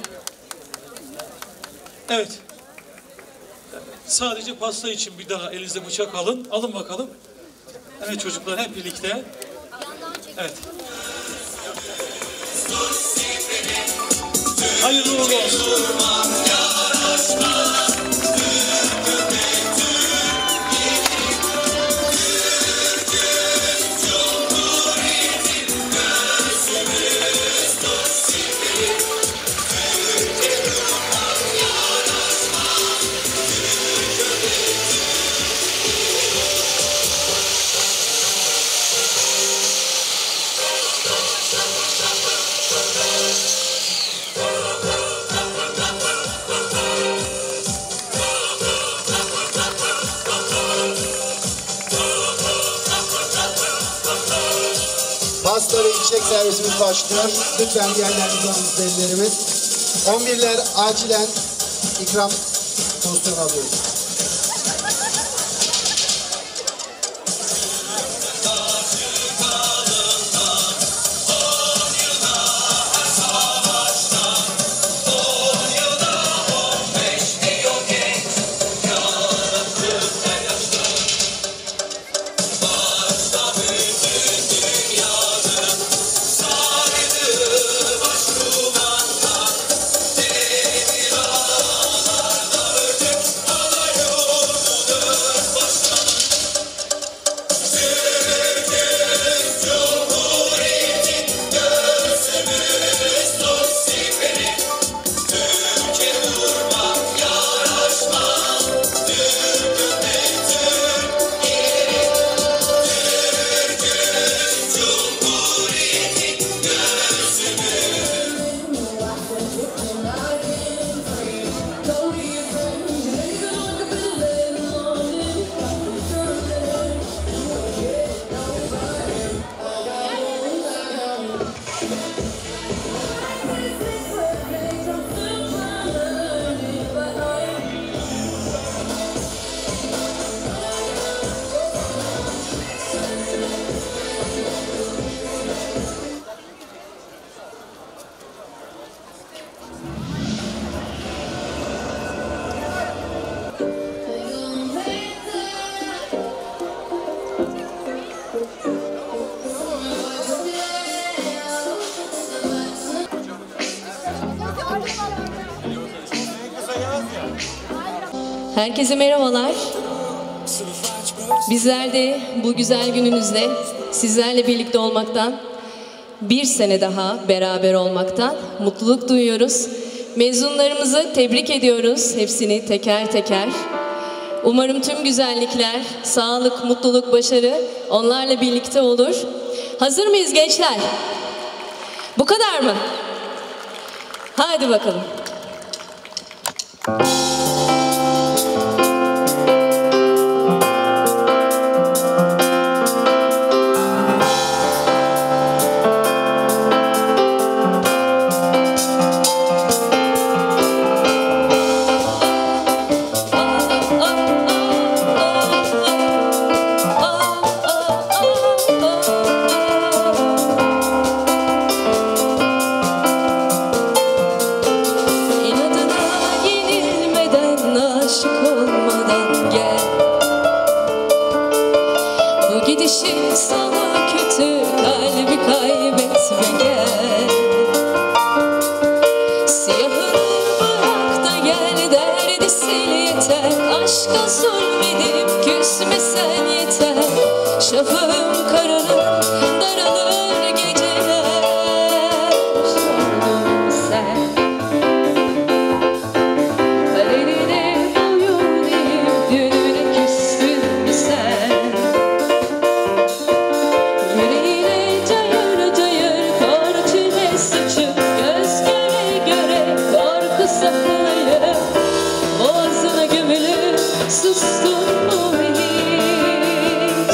Evet. Sadece pasta için bir daha elinizde bıçak alın. Alın bakalım. Evet çocuklar hep birlikte. Evet. Hayırlı uğurlu olsun. Pasta ve içecek servisimiz başlıyor. Lütfen diğerlerinizi alın belirlerimiz. 11'ler acilen ikram pozisyonu alıyoruz. Herkese merhabalar. Bizler de bu güzel gününüzde sizlerle birlikte olmaktan, bir sene daha beraber olmaktan mutluluk duyuyoruz. Mezunlarımızı tebrik ediyoruz, hepsini teker teker. Umarım tüm güzellikler, sağlık, mutluluk, başarı onlarla birlikte olur. Hazır mıyız gençler? Bu kadar mı? Hadi bakalım. Gidişin sonu kötü, kalbi kaybetme gel. Siyahını bırak da gel, derdi sil yeter. Aşka zulmedip küsmesen yeter. Şafağım kararır, daralır geceler. Sen kaderine boyun eğip dününe küstün mü sen? Boğazına gömülür sustun mu hiç?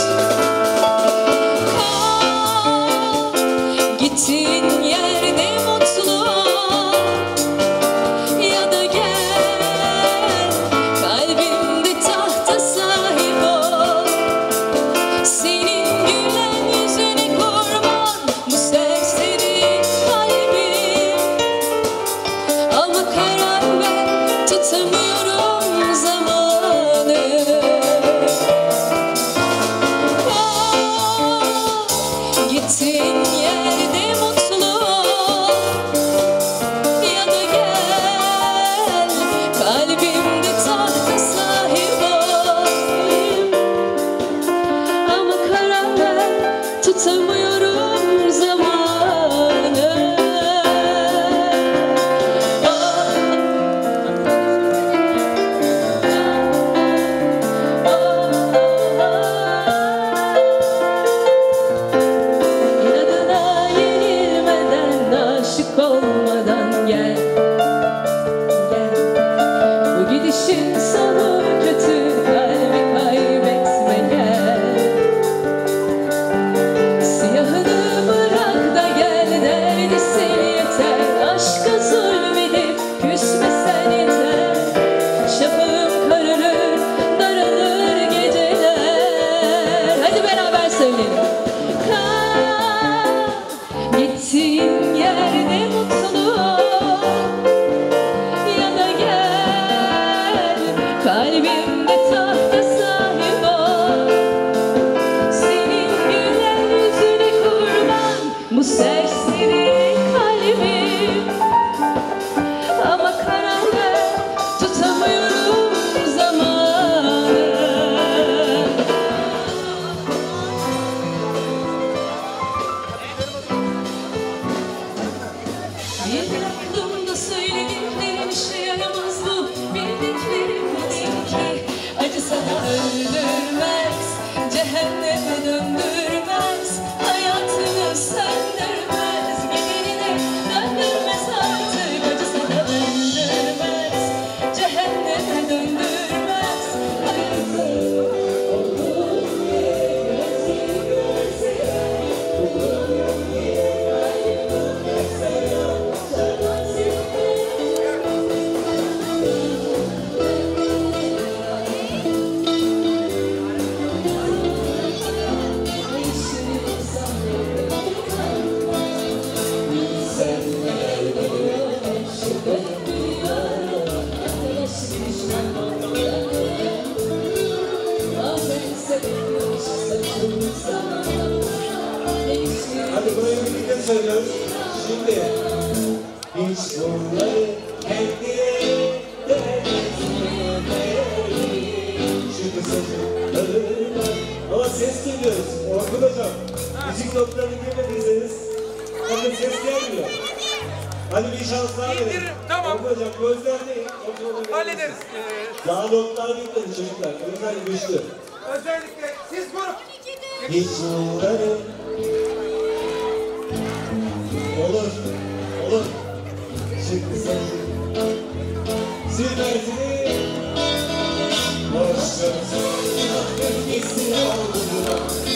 Kal, gittiğin yerde mutlu ol, ya da gel, kalbimde tahta sahip ol. Senin gülen yüzüne kurban bu serseri kalbim. Ama karar ver, tutamıyorum zamanı. Gittiğin yerde mutlu ol, ya da gel, kalbimde tahta sahip ol. Ama karar ver, tutamıyorum zamanı. İnadına yenilmeden, aşık olmadan gel, gel. Bu gidişin sonu kötü, kalbi kaybetme gel. Siyahını bırak da gel, derdi seni yeter. Aşka zulmedip küsmesen yeter. Şafağım kararır, daralır geceler. Hadi beraber söyleyelim. Kal, gittiğin yerde mutlu ol, ya da gel, kalbimde tahta sahip ol. Senin gülen yüzüne kurban bu serseri kalbim. Ama karar ver, tutamıyorum zamanı. Bir aklımda söylediklerim işe yaramaz bu. Bildiklerim değil ki, acı sana öldürmez, cehenneme döndürmez, hayatını söndürmez, giderine döndürmez artık. Acı sana öldürmez, cehenneme döndürmez, hayatını olduğu gibi Hadi burayı birlikte söylüyoruz. Şimdi hiç bunları kendine şu kısacık ölürler. Ama ses geliyoruz. Orkun hocam, müzik notlarını girmediyseniz bakın ses gelmiyor. Hadi bir şans daha verelim. Tamam. Orkun hocam gözler değil. Hallederiz. Daha notlar bitmedi çocuklar. Gözler güçlü. Özellikle siz grup. Hiç bunları olur, olur. Şu kısacık süpersini boşver. Gitsin olduğuna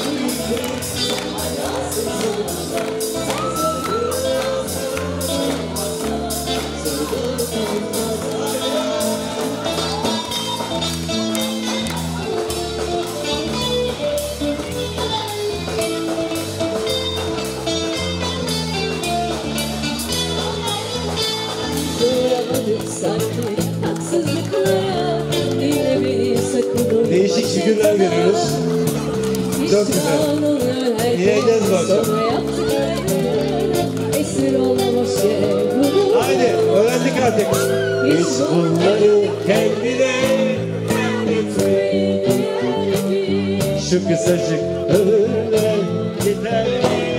değişik figürler görüyoruz. Çok güzel. Yiyeceğiz bakalım. Haydi öğrendik artık. Hiç bunları kendine şu kısacık ömürler yeter.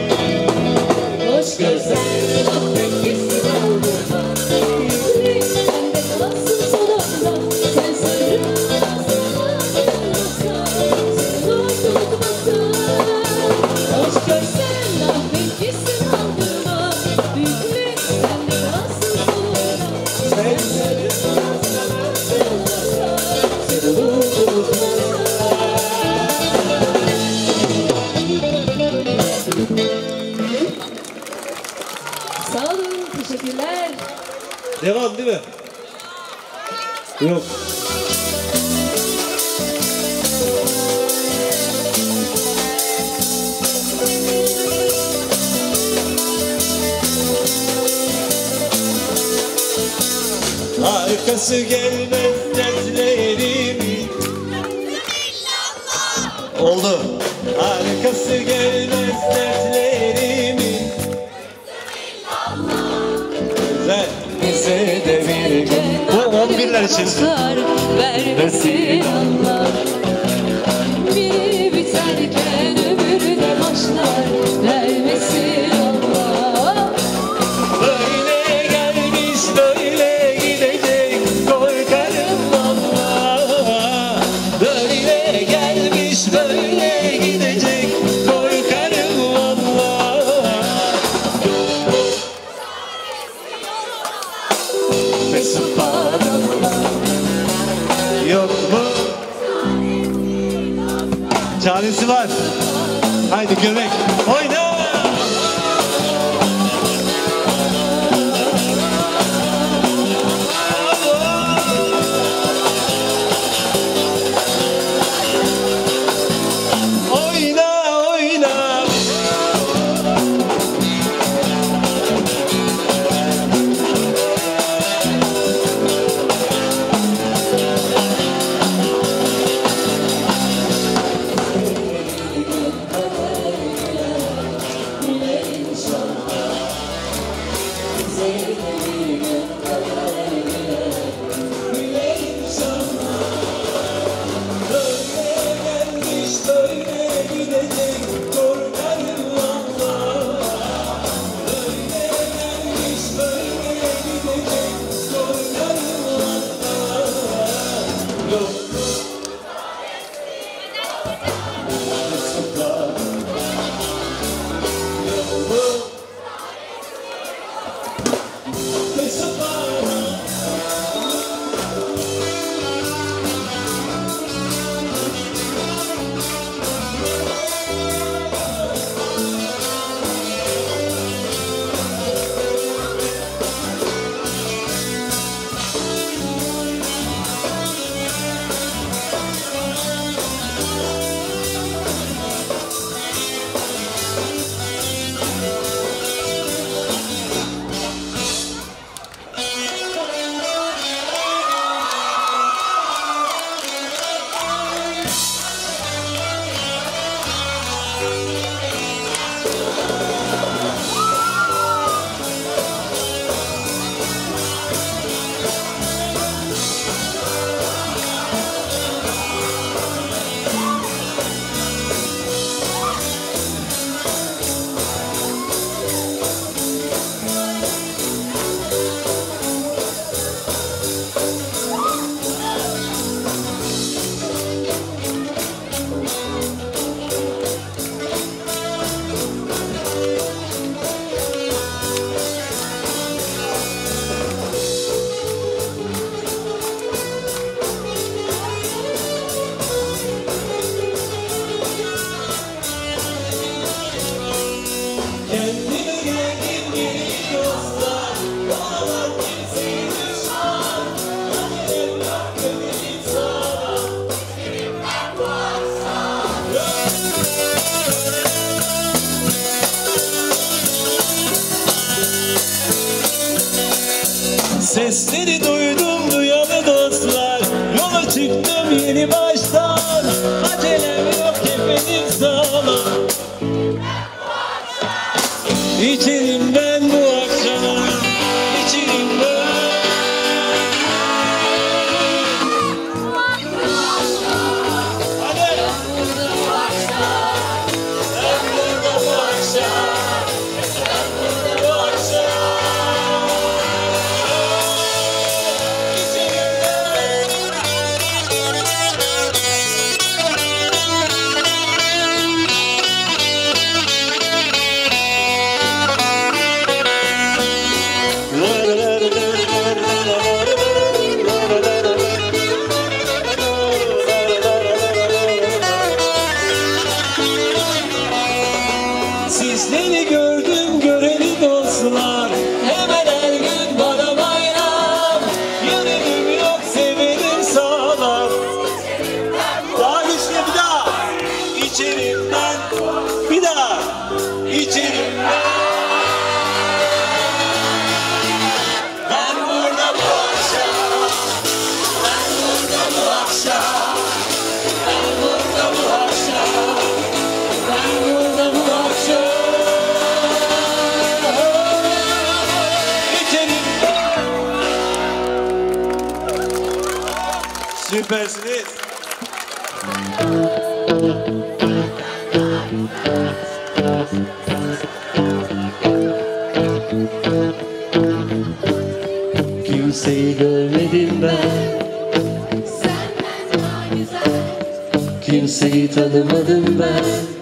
Hoş gözler affet gitsin aldırma. Bende kalasın sonunda. Sen sarılmazsan unutmasın. Hoş gözler affet gitsin aldırma. Büyüklük sende kalasın sonunda. Sen sarılmazsan unutmasın. mi? Yok. Arkası gelmez dertlerimin. Oldu. Arkası gelmez dertlerimin. Güzel. Bize de bir gün bu 11'ler için vermesin Allah. Biri biterken öbürü de başlar vermesin Allah. Böyle gelmiş böyle gidecek korkarım Allah. Böyle gelmiş böyle gidecek korkarım Allah. Yok mu? Çaresi var. Haydi göbek oyna. Oyna oyna. Sesleri duydum duyalı dostlar. Yola çıktım yeni baştan. Acelem yok efendim sağlam. İçerim ben bu akşam. İçerim ben. Hadi. Bu akşam. Bu akşam. Süpersiniz. Kimseyi görmedim ben, Senden daha güzel. kimseyi tanımadım ben.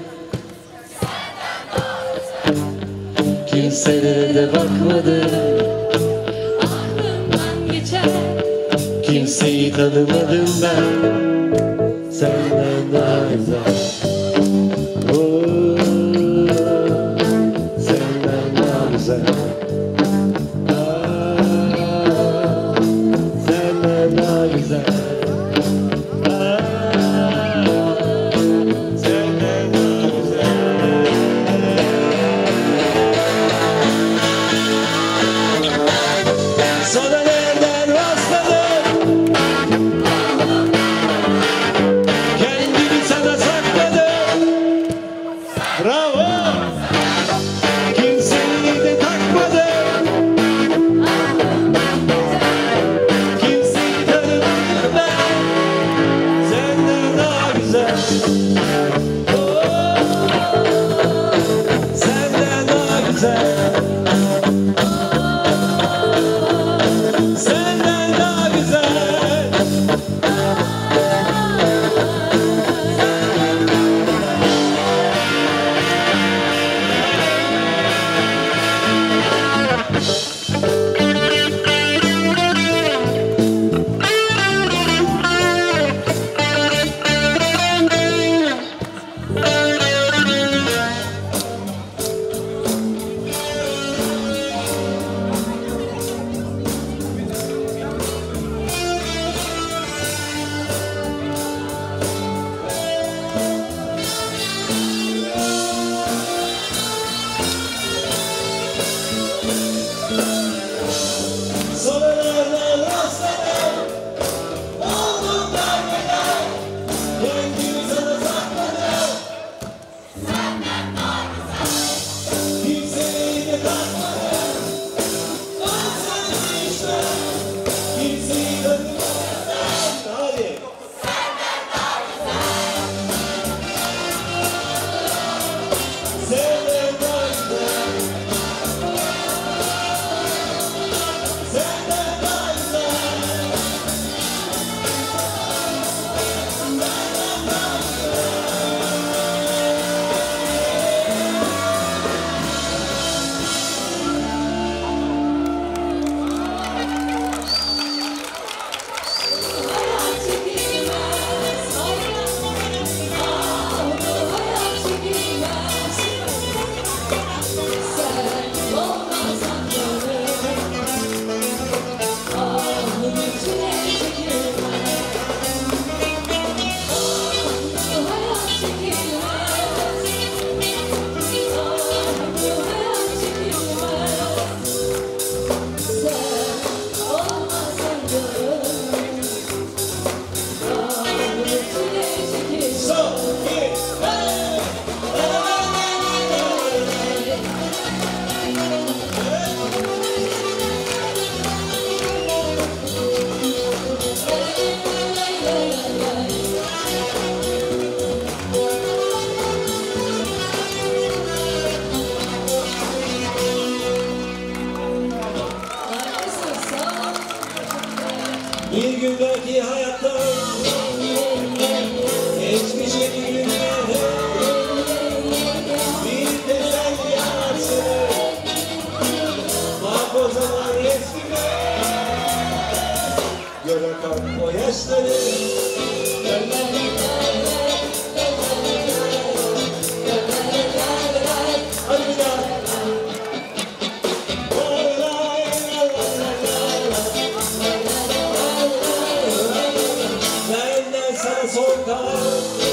Kimselere de bakmadım, Aklımdan geçer. kimseyi tanımadım ben. Senden daha güzel. Oo, senden daha güzel. Aa, senden daha güzel. Aa, senden daha güzel. Sana nereden rastladım? Kendimi sana sakladım. Bravo. Kimseyi de takmadım. Kimseyi tanımadım ben. Senden daha güzel. Oo, senden daha güzel. Senden daha güzel. Sonralardan rastladım. Oldum darbeler. Kendimi sana sakladım. Senden daha güzel. Kimseyi de takmadım. Ben seni işte. Kimseyi tanımadım. Hadi. Senden daha güzel. Senden daha güzel. Bir gündeki hayattan geçmişe bir günde bir teselli yararsın. Bak o zaman resmime göre kalk o yaşları. Hadi bir daha. Benden sana son kalan